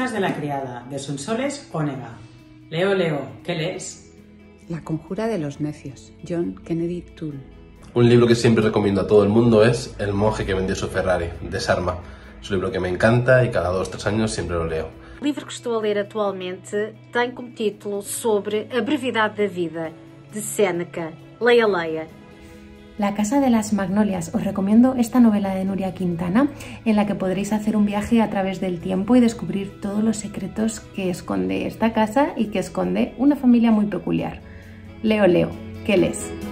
hijas de la criada, de Sonsoles Onega. Leo, ¿qué lees? La conjura de los necios, John Kennedy Toole. Un libro que siempre recomiendo a todo el mundo es El monje que vendió su Ferrari, de Sarma. Es un libro que me encanta y cada 2 o 3 años siempre lo leo. O livro que estou a ler atualmente tem como título Sobre a brevidade da vida, de Séneca. Leia. La Casa de las Magnolias. Os recomiendo esta novela de Nuria Quintana, en la que podréis hacer un viaje a través del tiempo y descubrir todos los secretos que esconde esta casa y que esconde una familia muy peculiar. Leo, ¿qué lees?